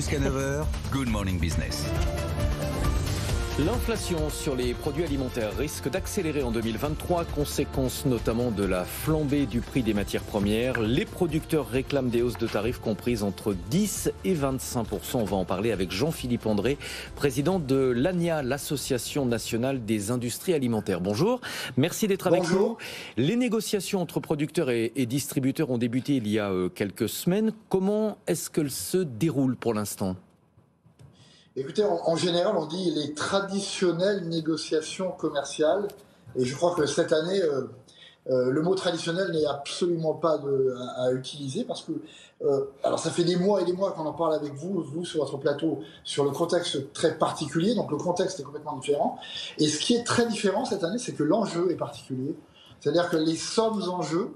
Jusqu'à 9h, Good Morning Business. L'inflation sur les produits alimentaires risque d'accélérer en 2023, conséquence notamment de la flambée du prix des matières premières. Les producteurs réclament des hausses de tarifs comprises entre 10 et 25%. On va en parler avec Jean-Philippe André, président de l'ANIA, l'Association nationale des industries alimentaires. Bonjour, merci d'être avec nous. Les négociations entre producteurs et distributeurs ont débuté il y a quelques semaines. Comment est-ce qu'elles se déroulent pour l'instant ? Écoutez, en général, on dit les traditionnelles négociations commerciales. Et je crois que cette année, le mot traditionnel n'est absolument pas à utiliser parce que, alors ça fait des mois et des mois qu'on en parle avec vous sur votre plateau, sur le contexte très particulier. Donc le contexte est complètement différent. Et ce qui est très différent cette année, c'est que l'enjeu est particulier. C'est-à-dire que les sommes en jeu,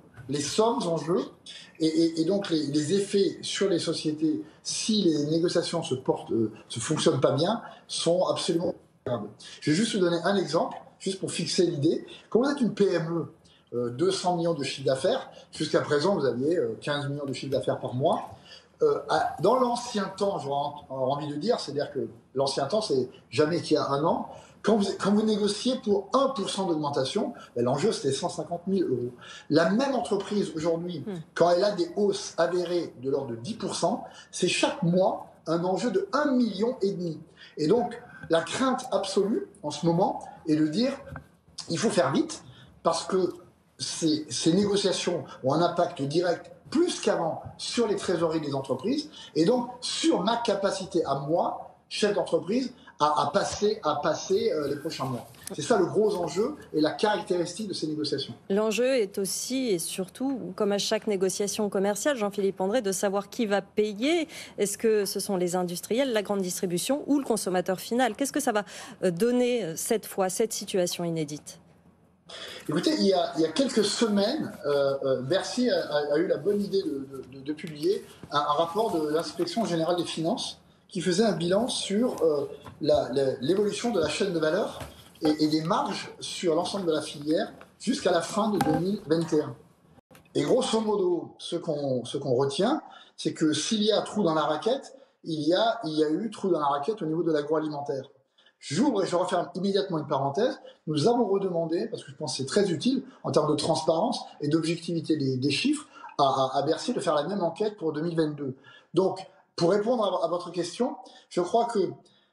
et donc les effets sur les sociétés, si les négociations se fonctionnent pas bien, sont absolument graves. Je vais juste vous donner un exemple, juste pour fixer l'idée. Quand vous êtes une PME, 200 millions de chiffre d'affaires, jusqu'à présent vous aviez 15 millions de chiffre d'affaires par mois. Dans l'ancien temps, j'aurais envie de dire, c'est-à-dire que l'ancien temps, c'est jamais qu'il y a un an. Quand vous négociez pour 1% d'augmentation, l'enjeu c'était 150 000 euros. La même entreprise aujourd'hui, quand elle a des hausses avérées de l'ordre de 10%, c'est chaque mois un enjeu de 1,5 million. Et donc, la crainte absolue en ce moment est de dire il faut faire vite parce que ces négociations ont un impact direct plus qu'avant sur les trésoreries des entreprises et donc sur ma capacité à moi, chef d'entreprise, à passer les prochains mois. C'est ça le gros enjeu et la caractéristique de ces négociations. L'enjeu est aussi et surtout, comme à chaque négociation commerciale, Jean-Philippe André, de savoir qui va payer. Est-ce que ce sont les industriels, la grande distribution ou le consommateur final ? Qu'est-ce que ça va donner cette fois, cette situation inédite ? Écoutez, il y a quelques semaines, Bercy a eu la bonne idée de publier un rapport de l'Inspection générale des finances qui faisait un bilan sur l'évolution de la chaîne de valeur et des marges sur l'ensemble de la filière jusqu'à la fin de 2021. Et grosso modo, ce qu'on retient, c'est que s'il y a trou dans la raquette, il y a eu trou dans la raquette au niveau de l'agroalimentaire. J'ouvre et je referme immédiatement une parenthèse. Nous avons redemandé, parce que je pense que c'est très utile en termes de transparence et d'objectivité des chiffres, à Bercy de faire la même enquête pour 2022. Donc, pour répondre à votre question, je crois que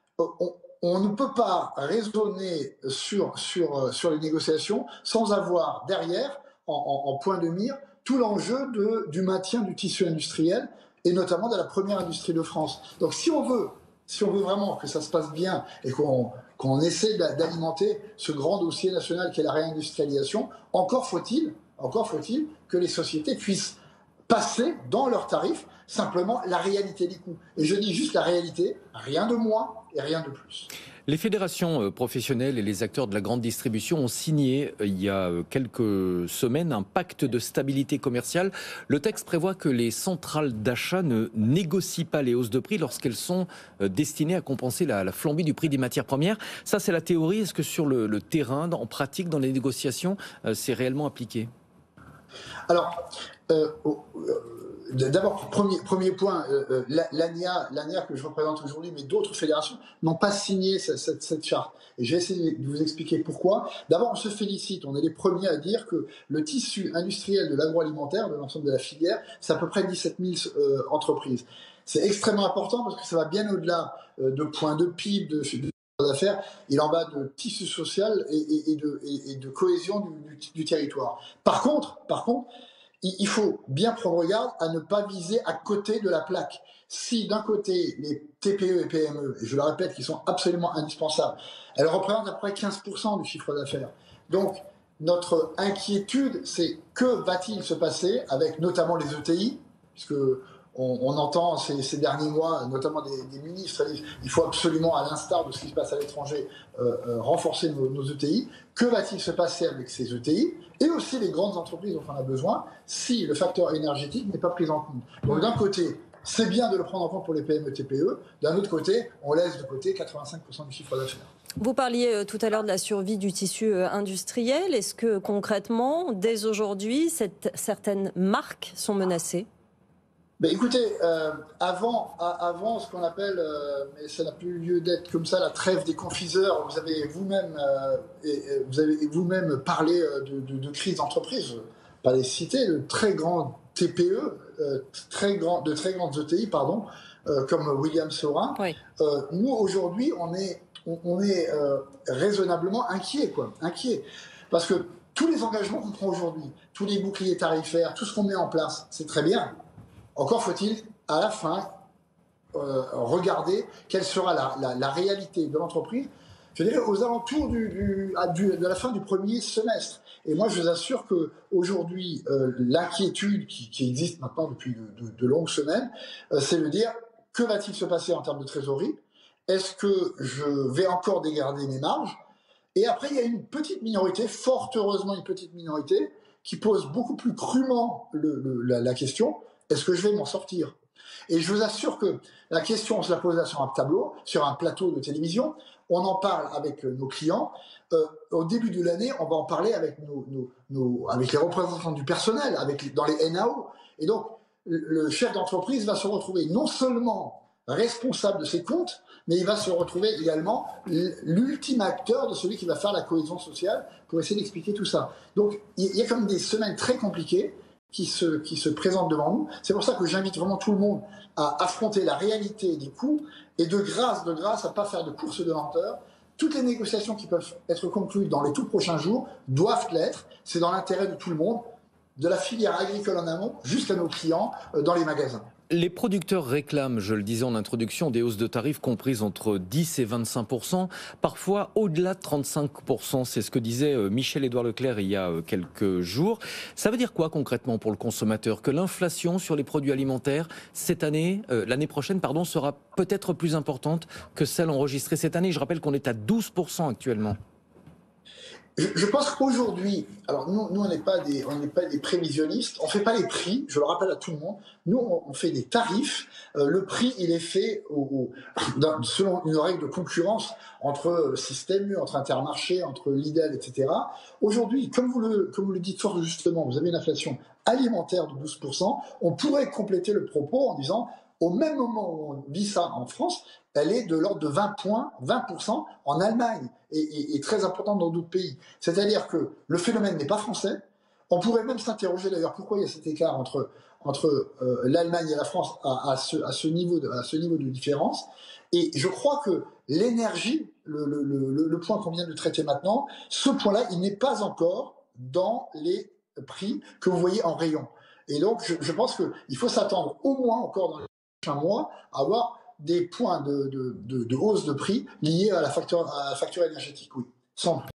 on ne peut pas raisonner sur les négociations sans avoir derrière, en point de mire, tout l'enjeu du maintien du tissu industriel et notamment de la première industrie de France. Donc si on veut vraiment que ça se passe bien et qu'on essaie d'alimenter ce grand dossier national qu'est la réindustrialisation, encore faut-il que les sociétés puissent passer dans leurs tarifs simplement la réalité des coûts. Et je dis juste la réalité, rien de moins et rien de plus. Les fédérations professionnelles et les acteurs de la grande distribution ont signé il y a quelques semaines un pacte de stabilité commerciale. Le texte prévoit que les centrales d'achat ne négocient pas les hausses de prix lorsqu'elles sont destinées à compenser la flambée du prix des matières premières. Ça, c'est la théorie. Est-ce que sur le terrain, en pratique, dans les négociations, c'est réellement appliqué ? Alors, d'abord, premier point, l'ANIA que je représente aujourd'hui, mais d'autres fédérations n'ont pas signé cette charte. Et je vais essayer de vous expliquer pourquoi. D'abord, on se félicite, on est les premiers à dire que le tissu industriel de l'agroalimentaire, de l'ensemble de la filière, c'est à peu près 17 000 entreprises. C'est extrêmement important parce que ça va bien au-delà de points de PIB, d'affaires, il en va de tissu social et de cohésion du territoire. Par contre, il faut bien prendre garde à ne pas viser à côté de la plaque. Si d'un côté, les TPE et PME, et je le répète, qui sont absolument indispensables, elles représentent à peu près 15% du chiffre d'affaires. Donc, notre inquiétude, c'est que va-t-il se passer avec notamment les ETI, puisque on entend ces derniers mois, notamment des ministres, il faut absolument, à l'instar de ce qui se passe à l'étranger, renforcer nos ETI. Que va-t-il se passer avec ces ETI et aussi les grandes entreprises dont on a besoin si le facteur énergétique n'est pas pris en compte? Donc d'un côté, c'est bien de le prendre en compte pour les PME et TPE. D'un autre côté, on laisse de côté 85% du chiffre d'affaires. Vous parliez tout à l'heure de la survie du tissu industriel. Est-ce que concrètement, dès aujourd'hui, certaines marques sont menacées ? Écoutez, avant ce qu'on appelle, mais ça n'a plus lieu d'être comme ça, la trêve des confiseurs, vous avez vous-même parlé de crise d'entreprise, pas les citer, de très grands TPE, de très grandes ETI, pardon, comme William Sorin. Oui. Nous, aujourd'hui, on est raisonnablement inquiets, parce que tous les engagements qu'on prend aujourd'hui, tous les boucliers tarifaires, tout ce qu'on met en place, c'est très bien. Encore faut-il, à la fin, regarder quelle sera la réalité de l'entreprise, je dirais, aux alentours de la fin du premier semestre. Et moi, je vous assure qu'aujourd'hui, l'inquiétude qui existe maintenant depuis de longues semaines, c'est de dire, que va-t-il se passer en termes de trésorerie? Est-ce que je vais encore dégrader mes marges? Et après, il y a une petite minorité, fort heureusement une petite minorité, qui pose beaucoup plus crûment la question, est-ce que je vais m'en sortir? Et je vous assure que la question, on se la pose là sur un tableau, sur un plateau de télévision, on en parle avec nos clients. Au début de l'année, on va en parler avec avec les représentants du personnel, dans les NAO. Et donc, le chef d'entreprise va se retrouver non seulement responsable de ses comptes, mais il va se retrouver également l'ultime acteur de celui qui va faire la cohésion sociale pour essayer d'expliquer tout ça. Donc, il y a comme des semaines très compliquées qui se présentent devant nous. C'est pour ça que j'invite vraiment tout le monde à affronter la réalité des coûts et de grâce, à ne pas faire de course de lenteur. Toutes les négociations qui peuvent être conclues dans les tout prochains jours doivent l'être. C'est dans l'intérêt de tout le monde, de la filière agricole en amont jusqu'à nos clients dans les magasins. Les producteurs réclament, je le disais en introduction, des hausses de tarifs comprises entre 10 et 25%, parfois au-delà de 35%. C'est ce que disait Michel-Édouard Leclerc il y a quelques jours. Ça veut dire quoi concrètement pour le consommateur? Que l'inflation sur les produits alimentaires l'année prochaine, sera peut-être plus importante que celle enregistrée cette année. Je rappelle qu'on est à 12% actuellement. Je pense qu'aujourd'hui, alors nous on n'est pas des prévisionnistes, on ne fait pas les prix, je le rappelle à tout le monde, nous on fait des tarifs, le prix il est fait selon une règle de concurrence entre système, entre Intermarché, entre Lidl, etc. Aujourd'hui, comme vous le dites fort justement, vous avez une inflation alimentaire de 12%, on pourrait compléter le propos en disant, au même moment où on vit ça en France, elle est de l'ordre de 20% en Allemagne et très importante dans d'autres pays. C'est-à-dire que le phénomène n'est pas français. On pourrait même s'interroger d'ailleurs pourquoi il y a cet écart entre l'Allemagne et la France à ce niveau de différence. Et je crois que l'énergie, le point qu'on vient de traiter maintenant, ce point-là, il n'est pas encore dans les prix que vous voyez en rayon. Et donc, je pense qu'il faut s'attendre au moins encore dans les prochains mois à avoir des points de hausse de prix liés à la facture énergétique, oui, sans doute.